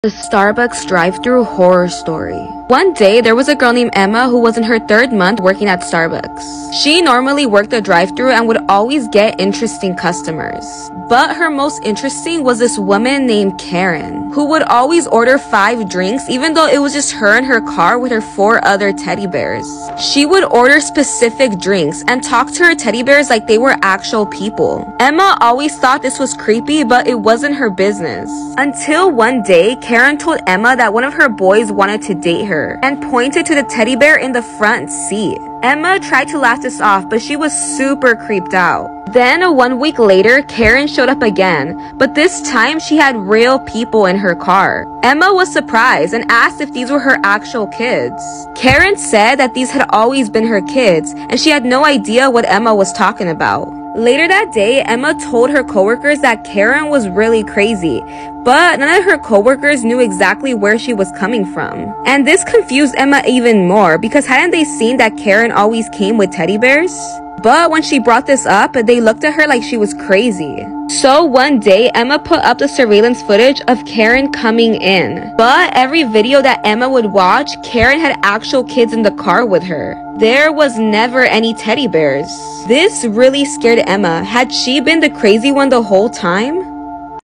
The Starbucks drive-thru horror story. One day, there was a girl named Emma who was in her 3rd month working at Starbucks. She normally worked the drive-thru and would always get interesting customers. But her most interesting was this woman named Karen, who would always order 5 drinks even though it was just her in her car with her 4 other teddy bears. She would order specific drinks and talk to her teddy bears like they were actual people. Emma always thought this was creepy, but it wasn't her business. Until one day, Karen told Emma that one of her boys wanted to date her and pointed to the teddy bear in the front seat. Emma tried to laugh this off, but she was super creeped out. Then, 1 week later, Karen showed up again, but this time she had real people in her car. Emma was surprised and asked if these were her actual kids. Karen said that these had always been her kids, and she had no idea what Emma was talking about. Later that day, Emma told her coworkers that Karen was really crazy, but none of her coworkers knew exactly where she was coming from. And this confused Emma even more because hadn't they seen that Karen always came with teddy bears? But when she brought this up, they looked at her like she was crazy. So one day, Emma put up the surveillance footage of Karen coming in. But every video that Emma would watch, Karen had actual kids in the car with her. There was never any teddy bears. This really scared Emma. Had she been the crazy one the whole time?